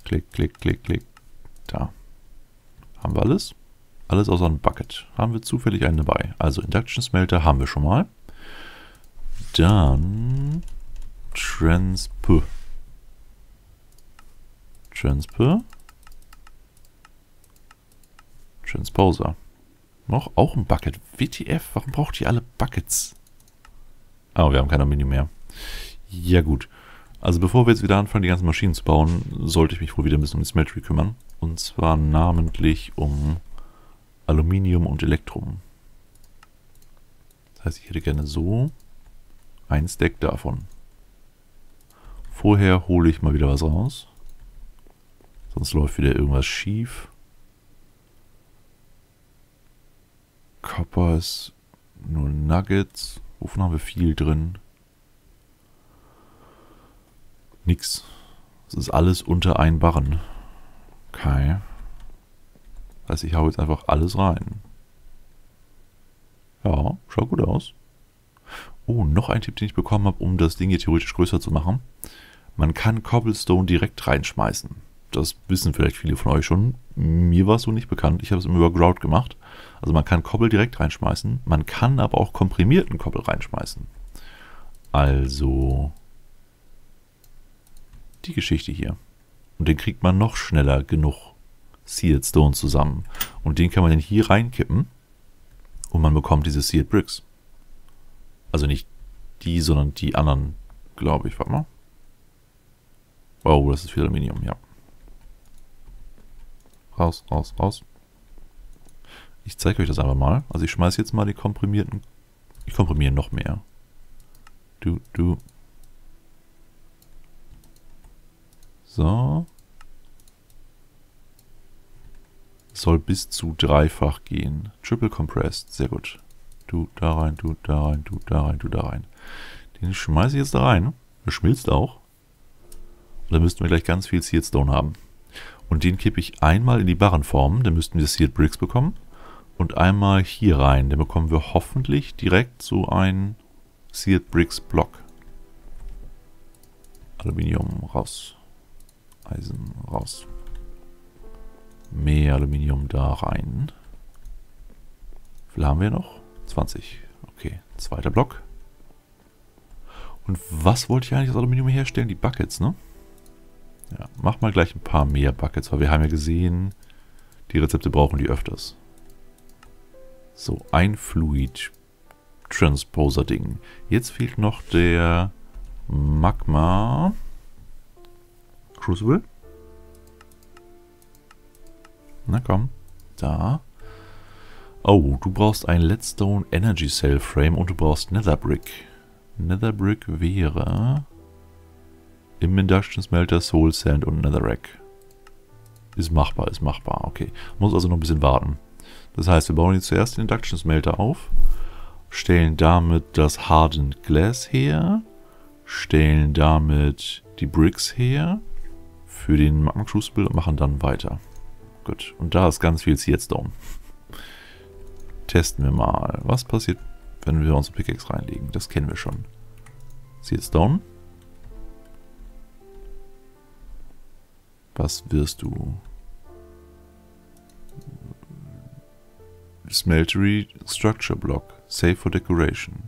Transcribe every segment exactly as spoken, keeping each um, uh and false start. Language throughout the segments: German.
Klick, klick, klick, klick. Da. Haben wir alles? Alles außer ein Bucket. Haben wir zufällig einen dabei. Also Induction Smelter haben wir schon mal. Dann Transp. Transp. Transposer. Noch auch ein Bucket. W T F, warum braucht ihr alle Buckets? Oh, wir haben kein Aluminium mehr. Ja gut. Also bevor wir jetzt wieder anfangen, die ganzen Maschinen zu bauen, sollte ich mich wohl wieder ein bisschen um die Smeltery kümmern. Und zwar namentlich um Aluminium und Elektrum. Das heißt, ich hätte gerne so ein Stack davon. Vorher hole ich mal wieder was raus. Sonst läuft wieder irgendwas schief. Copper ist nur Nuggets. Wovon haben wir viel drin? Nix. Das ist alles unter ein Barren. Okay. Das heißt, ich hau jetzt einfach alles rein. Ja, schaut gut aus. Oh, noch ein Tipp, den ich bekommen habe, um das Ding hier theoretisch größer zu machen. Man kann Cobblestone direkt reinschmeißen. Das wissen vielleicht viele von euch schon. Mir war es so nicht bekannt. Ich habe es immer über Grout gemacht. Also man kann Cobble direkt reinschmeißen. Man kann aber auch komprimierten Cobble reinschmeißen. Also die Geschichte hier. Und den kriegt man noch schneller genug Seared Stone zusammen. Und den kann man dann hier reinkippen. Und man bekommt diese Seared Bricks. Also nicht die, sondern die anderen, glaube ich. Warte mal. Oh, das ist viel Aluminium, ja. Raus, raus, raus. Ich zeige euch das einfach mal. Also ich schmeiße jetzt mal die komprimierten... Ich komprimiere noch mehr. Du, du. So. Soll bis zu dreifach gehen. Triple compressed, sehr gut. Du da rein, du da rein, du da rein, du da rein. Den schmeiße ich jetzt da rein. Der schmilzt auch. Und dann müssten wir gleich ganz viel Seared Stone haben. Und den kippe ich einmal in die Barrenform. Dann müssten wir Seared Bricks bekommen. Und einmal hier rein. Dann bekommen wir hoffentlich direkt so ein Seared Bricks Block. Aluminium raus. Eisen raus. Mehr Aluminium da rein. Wie viel haben wir noch? zwanzig. Okay, zweiter Block. Und was wollte ich eigentlich aus Aluminium herstellen? Die Buckets, ne? Ja, mach mal gleich ein paar mehr Buckets, weil wir haben ja gesehen, die Rezepte brauchen die öfters. So, ein Fluid Transposer Ding. Jetzt fehlt noch der Magma Crucible. Na komm, da. Oh, du braust ein Leadstone Energy Cell Frame und du braust Netherbrick. Netherbrick wäre im Induction Smelter, Soul Sand und Netherrack. Ist machbar, ist machbar, okay. Muss also noch ein bisschen warten. Das heißt, wir bauen jetzt zuerst den Induction Smelter auf, stellen damit das Hardened Glass her, stellen damit die Bricks her für den Magma Crucible und machen dann weiter. Gut, und da ist ganz viel Seared Stone. Testen wir mal. Was passiert, wenn wir unsere Pickaxe reinlegen? Das kennen wir schon. Seared Stone. Was wirst du? Smeltery Structure Block. Save for Decoration.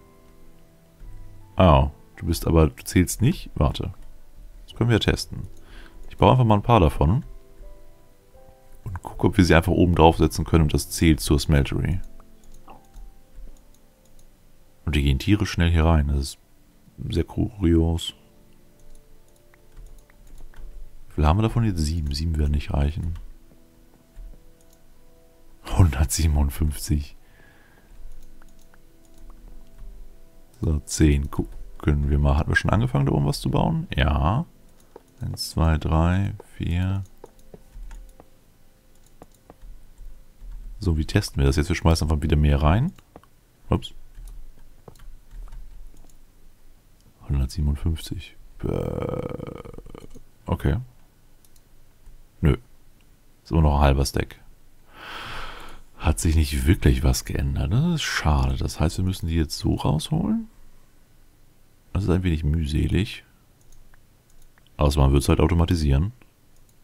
Oh, du bist aber, du zählst nicht? Warte. Das können wir ja testen. Ich baue einfach mal ein paar davon. Und gucke, ob wir sie einfach oben draufsetzen können und das zählt zur Smeltery. Und die gehen tierisch schnell hier rein. Das ist sehr kurios. Wie viel haben wir davon jetzt? Sieben. Sieben werden nicht reichen. hundertsiebenundfünfzig. So, zehn. Gucken wir mal. Hatten wir schon angefangen, da oben was zu bauen? Ja. eins, zwei, drei, vier. So, wie testen wir das jetzt? Wir schmeißen einfach wieder mehr rein. Ups. hundertsiebenundfünfzig. Okay. Nö. Ist immer noch ein halber Stack. Hat sich nicht wirklich was geändert. Das ist schade. Das heißt, wir müssen die jetzt so rausholen. Das ist ein wenig mühselig. Außer man wird es halt automatisieren.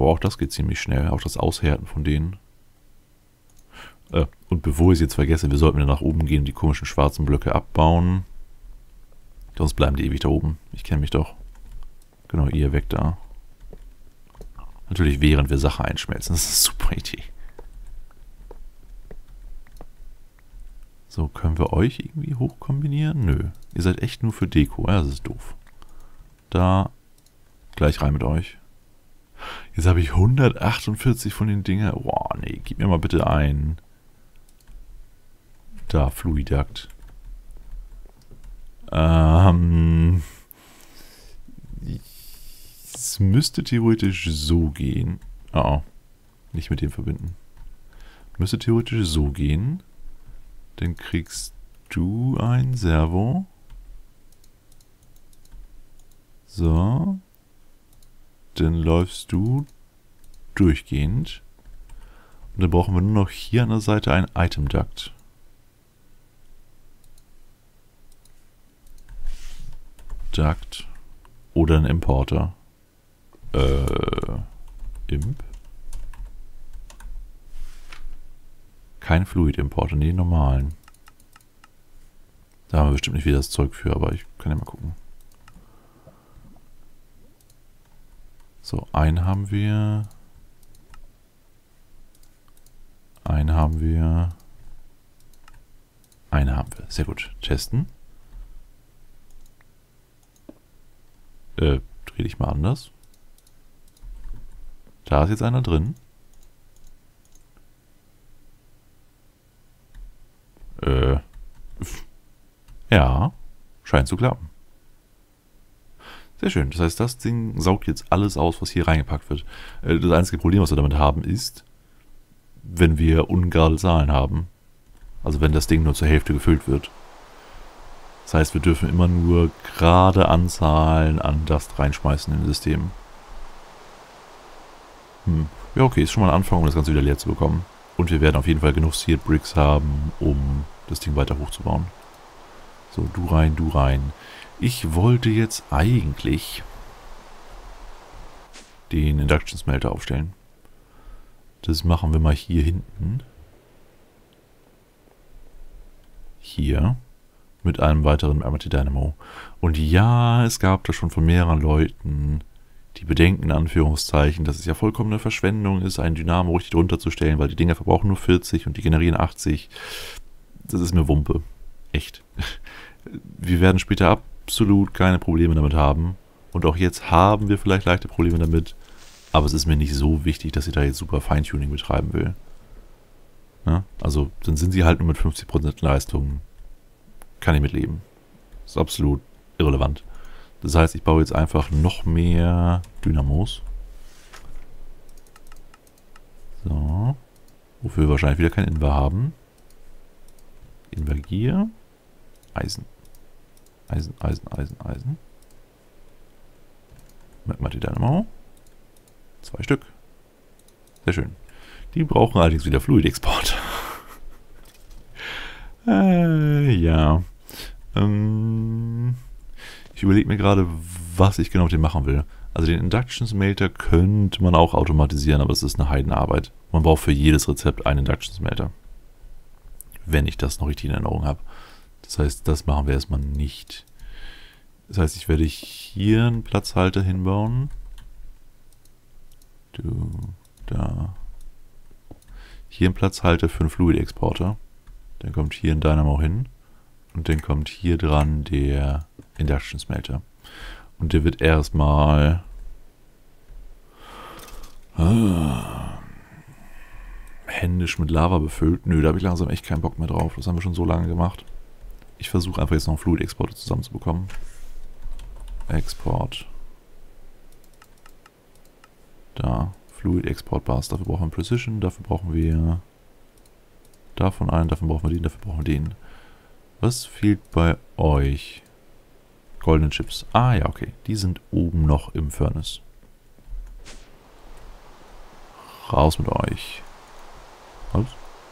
Aber auch das geht ziemlich schnell. Auch das Aushärten von denen. Äh, und bevor ich es jetzt vergesse, wir sollten wieder nach oben gehen und die komischen schwarzen Blöcke abbauen. Sonst bleiben die ewig da oben. Ich kenne mich doch. Genau, ihr weg da. Natürlich während wir Sachen einschmelzen. Das ist eine super Idee. So, können wir euch irgendwie hochkombinieren? Nö. Ihr seid echt nur für Deko. Ja, das ist doof. Da gleich rein mit euch. Jetzt habe ich hundertachtundvierzig von den Dingen. Boah, nee, gib mir mal bitte ein. Da, Fluiduct. Ähm... Es müsste theoretisch so gehen. Oh, oh. Nicht mit dem verbinden. Müsste theoretisch so gehen. Dann kriegst du ein Servo. So. Dann läufst du durchgehend. Und dann brauchen wir nur noch hier an der Seite ein Item Duct. Duct. Oder ein Importer. Äh, Imp? Kein Fluid-Importer, nee, normalen. Da haben wir bestimmt nicht wieder das Zeug für, aber ich kann ja mal gucken. So, einen haben wir. Einen haben wir. Einen haben wir. Sehr gut. Testen. Äh, dreh dich mal anders. Da ist jetzt einer drin. Äh. Ja. Scheint zu klappen. Sehr schön. Das heißt, das Ding saugt jetzt alles aus, was hier reingepackt wird. Äh, das einzige Problem, was wir damit haben, ist, wenn wir ungerade Zahlen haben. Also wenn das Ding nur zur Hälfte gefüllt wird. Das heißt, wir dürfen immer nur gerade Anzahlen an Dust reinschmeißen in das System. Hm. Ja, okay, ist schon mal ein Anfang, um das Ganze wieder leer zu bekommen. Und wir werden auf jeden Fall genug Seared Bricks haben, um das Ding weiter hochzubauen. So, du rein, du rein. Ich wollte jetzt eigentlich den Induction Smelter aufstellen. Das machen wir mal hier hinten. Hier. Mit einem weiteren Amity Dynamo. Und ja, es gab da schon von mehreren Leuten die Bedenken, in Anführungszeichen, dass es ja vollkommene Verschwendung ist, einen Dynamo richtig drunter zu stellen, weil die Dinger verbrauchen nur vierzig und die generieren achtzig. Das ist mir Wumpe. Echt. Wir werden später absolut keine Probleme damit haben. Und auch jetzt haben wir vielleicht leichte Probleme damit. Aber es ist mir nicht so wichtig, dass ich da jetzt super Feintuning betreiben will. Ja? Also, dann sind sie halt nur mit fünfzig Prozent Leistung. Kann ich mitleben. Das ist absolut irrelevant. Das heißt, ich baue jetzt einfach noch mehr Dynamos. So. Wofür wir wahrscheinlich wieder kein Inver haben. Invergier. Eisen. Eisen, Eisen, Eisen, Eisen. Magmatic Dynamo. Zwei Stück. Sehr schön. Die brauchen allerdings wieder Fluid-Export. äh, ja. Ähm, ich überlege mir gerade, was ich genau mit dem machen will. Also den Induction Smelter könnte man auch automatisieren, aber das ist eine Heidenarbeit. Man braucht für jedes Rezept einen Induction Smelter. Wenn ich das noch richtig in Erinnerung habe. Das heißt, das machen wir erstmal nicht. Das heißt, ich werde hier einen Platzhalter hinbauen. Du, da. Hier ein Platzhalter für einen Fluid-Exporter. Dann kommt hier ein Dynamo hin. Und dann kommt hier dran der Induction Smelter. Und der wird erstmal ah, händisch mit Lava befüllt. Nö, da habe ich langsam echt keinen Bock mehr drauf. Das haben wir schon so lange gemacht. Ich versuche einfach jetzt noch einen Fluid-Exporter zusammenzubekommen. Export. Da. Fluid Export Bars. Dafür brauchen wir Precision. Dafür brauchen wir davon einen. Dafür brauchen wir den. Dafür brauchen wir den. Was fehlt bei euch? Goldene Chips. Ah ja, okay. Die sind oben noch im Furnace. Raus mit euch. Was?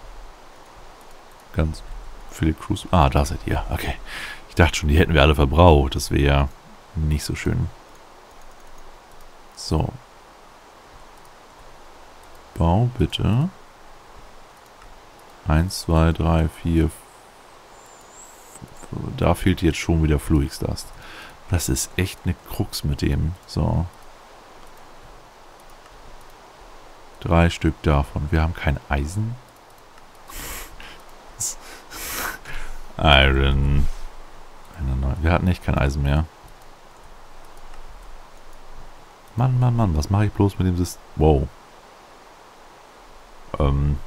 Ganz viele Crews. Ah, da seid ihr. Okay. Ich dachte schon, die hätten wir alle verbraucht. Das wäre ja nicht so schön. So. Bau bitte. Eins, zwei, drei, vier. Da fehlt jetzt schon wieder Fluix Dust. Das ist echt eine Krux mit dem. So. Drei Stück davon. Wir haben kein Eisen. Iron. Wir hatten echt kein Eisen mehr. Mann, Mann, Mann. Was mache ich bloß mit dem System? Wow. Ähm.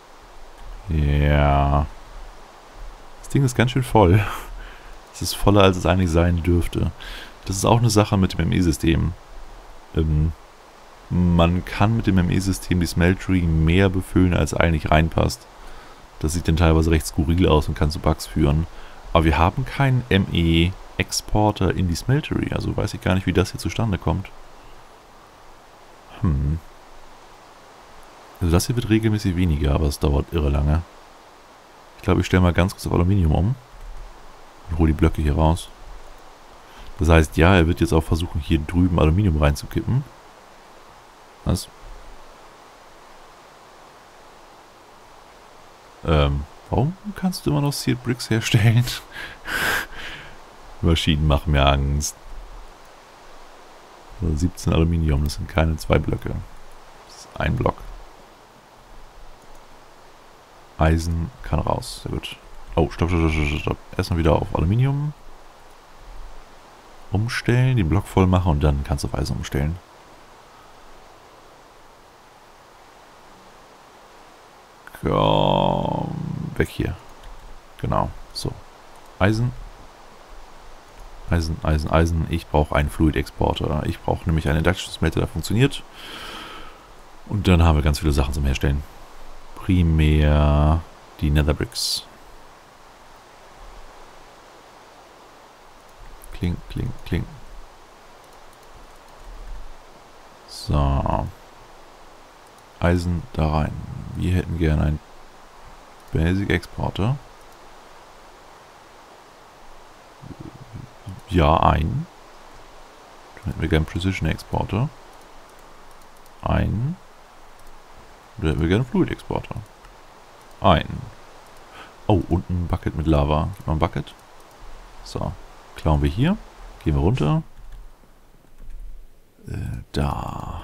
Ja. Das Ding ist ganz schön voll. Es ist voller, als es eigentlich sein dürfte. Das ist auch eine Sache mit dem M E-System. Ähm, man kann mit dem M E-System die Smeltery mehr befüllen, als eigentlich reinpasst. Das sieht dann teilweise recht skurril aus und kann zu Bugs führen. Aber wir haben keinen M E-Exporter in die Smeltery. Also weiß ich gar nicht, wie das hier zustande kommt. Hm. Also das hier wird regelmäßig weniger, aber es dauert irre lange. Ich glaube, ich stelle mal ganz kurz auf Aluminium um. Und hole die Blöcke hier raus. Das heißt, ja, er wird jetzt auch versuchen, hier drüben Aluminium reinzukippen. Was? Ähm, warum kannst du immer noch Sealed Bricks herstellen? Maschinen machen mir Angst. siebzehn Aluminium, das sind keine zwei Blöcke. Das ist ein Block. Eisen kann raus. Sehr gut. Oh, stopp, stopp, stopp, stopp. Erstmal wieder auf Aluminium umstellen, den Block voll machen und dann kannst du auf Eisen umstellen. Komm, weg hier. Genau, so. Eisen. Eisen, Eisen, Eisen. Ich brauche einen Fluid Exporter. Ich brauche nämlich einen Induction Smelter, der funktioniert. Und dann haben wir ganz viele Sachen zum Herstellen. Primär die Nether Bricks. Kling, kling, kling. So. Eisen da rein. Wir hätten gerne einen Basic Exporter. Ja, ein. Dann hätten wir gerne einen Precision Exporter. Ein. Dann hätten wir gerne einen Fluid Exporter. Ein. Oh, und ein Bucket mit Lava. Gib mal ein Bucket. So. Klauen wir hier. Gehen wir runter. Äh, da.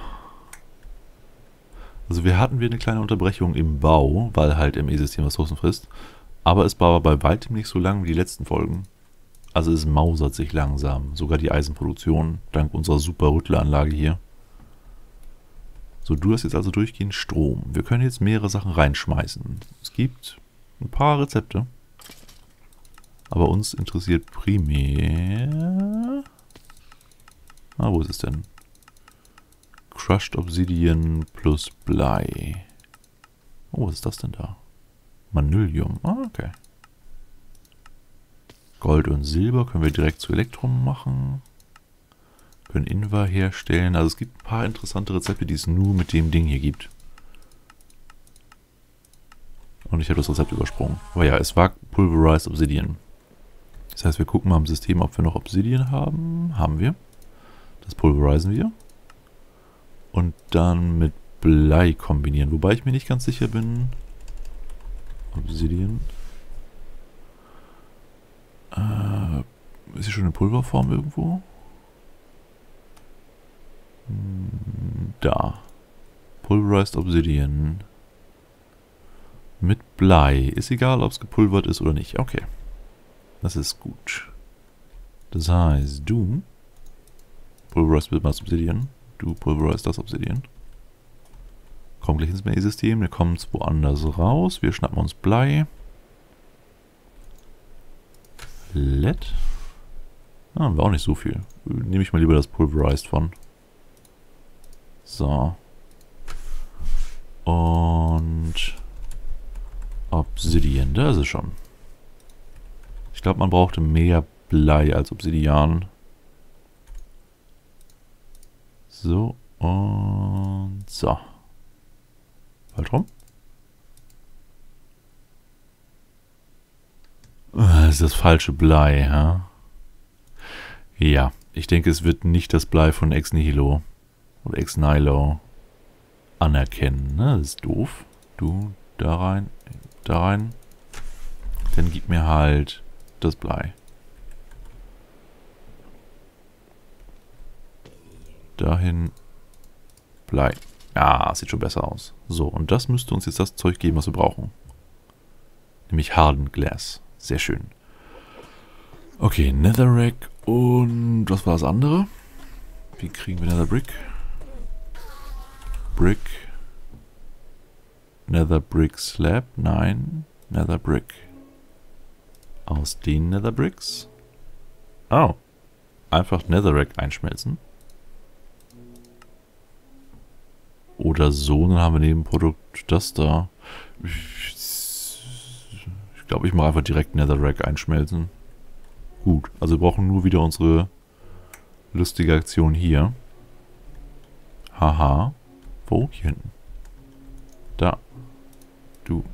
Also wir hatten wir eine kleine Unterbrechung im Bau, weil halt M E-System Ressourcen frisst. Aber es war bei weitem nicht so lang wie die letzten Folgen. Also es mausert sich langsam. Sogar die Eisenproduktion, dank unserer super Rüttleranlage hier. So, du hast jetzt also durchgehend Strom. Wir können jetzt mehrere Sachen reinschmeißen. Es gibt ein paar Rezepte. Aber uns interessiert primär... Ah, wo ist es denn? Crushed Obsidian plus Blei. Oh, was ist das denn da? Manylium. Ah, okay. Gold und Silber können wir direkt zu Elektrum machen. Können Invar herstellen. Also es gibt ein paar interessante Rezepte, die es nur mit dem Ding hier gibt. Und ich habe das Rezept übersprungen. Aber ja, es war Pulverized Obsidian. Das heißt, wir gucken mal im System, ob wir noch Obsidian haben. Haben wir. Das pulverisieren wir. Und dann mit Blei kombinieren. Wobei ich mir nicht ganz sicher bin. Obsidian. Äh, ist hier schon eine Pulverform irgendwo? Da. Pulverized Obsidian. Mit Blei. Ist egal, ob es gepulvert ist oder nicht. Okay. Das ist gut. Das heißt, du pulverized das Obsidian. Du pulverized das Obsidian. Kommt gleich ins M E-System. Wir kommen es woanders raus. Wir schnappen uns Blei. Lead. Ah, haben wir auch nicht so viel. Nehme ich mal lieber das Pulverized von. So. Und Obsidian. Da ist es schon. Ich glaube, man brauchte mehr Blei als Obsidian. So. Und so. Bald rum. Das ist das falsche Blei, ha? Ja, ich denke, es wird nicht das Blei von Ex Nihilo oder Ex Nihilo. anerkennen, ne? Das ist doof. Du, da rein, da rein. Dann gib mir halt das Blei. Dahin Blei. Ja, sieht schon besser aus. So, und das müsste uns jetzt das Zeug geben, was wir brauchen. Nämlich Hardened Glass. Sehr schön. Okay, Netherrack und was war das andere? Wie kriegen wir Nether Brick? Brick. Nether Brick Slab? Nein. Nether Brick. Aus den Nether Bricks? Oh. Einfach Netherrack einschmelzen. Oder so, dann haben wir Nebenprodukt das da. Ich glaube, ich mache einfach direkt Netherrack einschmelzen. Gut, also wir brauchen nur wieder unsere lustige Aktion hier. Haha. Wo? Hier hinten. Da. Du.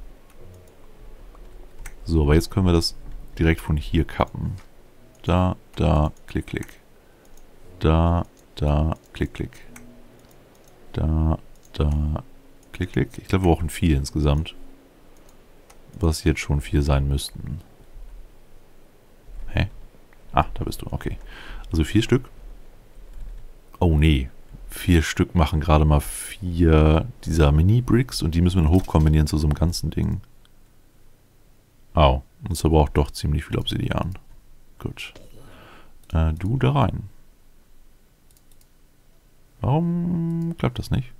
So, aber jetzt können wir das direkt von hier kappen. Da, da, klick, klick. Da, da, klick, klick. Da, da, klick, klick. Ich glaube, wir brauchen vier insgesamt. Was jetzt schon vier sein müssten. Hä? Ah, da bist du. Okay. Also vier Stück. Oh, nee. Vier Stück machen gerade mal vier dieser Mini-Bricks und die müssen wir dann hochkombinieren zu so einem ganzen Ding. Au. Und es verbraucht doch ziemlich viel Obsidian. Gut. Äh, du da rein. Warum klappt das nicht?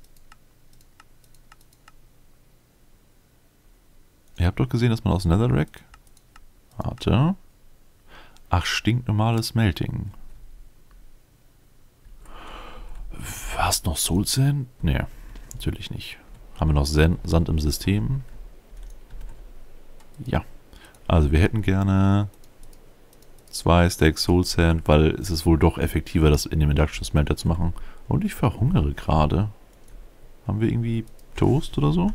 Ihr habt doch gesehen, dass man aus Netherrack... Warte. Ach, stinknormales Smelting. Hast noch Soul Sand? Nee, natürlich nicht. Haben wir noch Sand im System? Ja. Also wir hätten gerne zwei Stacks Soul Sand, weil es ist wohl doch effektiver, das in dem Induction Smelter zu machen. Und ich verhungere gerade. Haben wir irgendwie Toast oder so?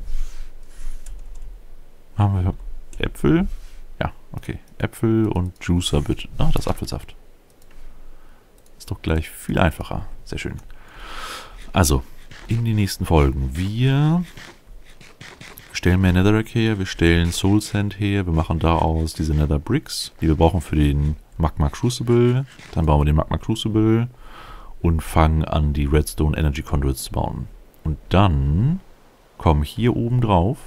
Haben wir Äpfel? Ja, okay. Äpfel und Juicer bitte. Ah, das ist Apfelsaft. Ist doch gleich viel einfacher. Sehr schön. Also, in den nächsten Folgen. Wir stellen mehr Netherrack her, wir stellen Soul Sand her, wir machen daraus diese Nether Bricks, die wir brauchen für den Magma Crucible. Dann bauen wir den Magma Crucible und fangen an, die Redstone Energy Conduits zu bauen. Und dann kommen hier oben drauf.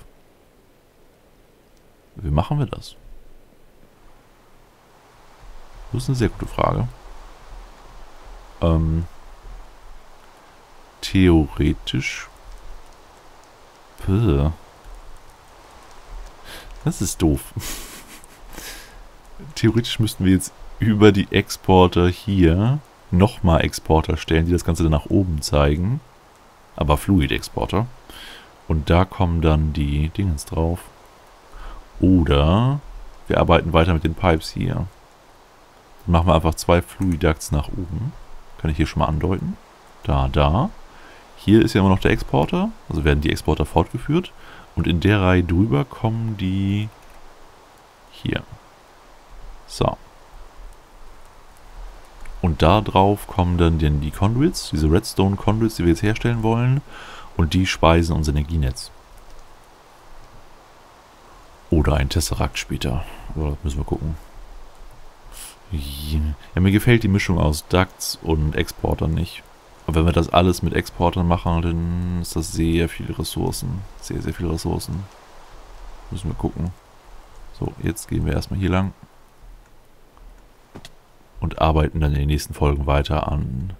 Wie machen wir das? Das ist eine sehr gute Frage. Ähm, theoretisch. Puh. Das ist doof. Theoretisch müssten wir jetzt über die Exporter hier nochmal Exporter stellen, die das Ganze dann nach oben zeigen. Aber Fluid-Exporter. Und da kommen dann die Dingens drauf. Oder wir arbeiten weiter mit den Pipes hier. Dann machen wir einfach zwei Fluiducts nach oben. Kann ich hier schon mal andeuten. Da, da. Hier ist ja immer noch der Exporter. Also werden die Exporter fortgeführt. Und in der Reihe drüber kommen die hier. So. Und da drauf kommen dann die Conduits, diese Redstone Conduits, die wir jetzt herstellen wollen. Und die speisen unser Energienetz. Oder ein Tesseract später. Oder müssen wir gucken. Ja, mir gefällt die Mischung aus Ducts und Exportern nicht. Aber wenn wir das alles mit Exportern machen, dann ist das sehr viele Ressourcen. Sehr, sehr viele Ressourcen. Müssen wir gucken. So, jetzt gehen wir erstmal hier lang. Und arbeiten dann in den nächsten Folgen weiter an...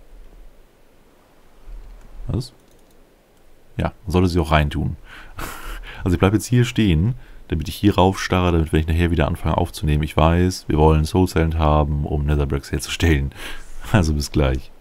Was? Ja, man sollte sie auch reintun. Also ich bleibe jetzt hier stehen, damit ich hier raufstarre, damit wenn ich nachher wieder anfange aufzunehmen, ich weiß, wir wollen Soul Sand haben, um Nether Bricks herzustellen. Also bis gleich.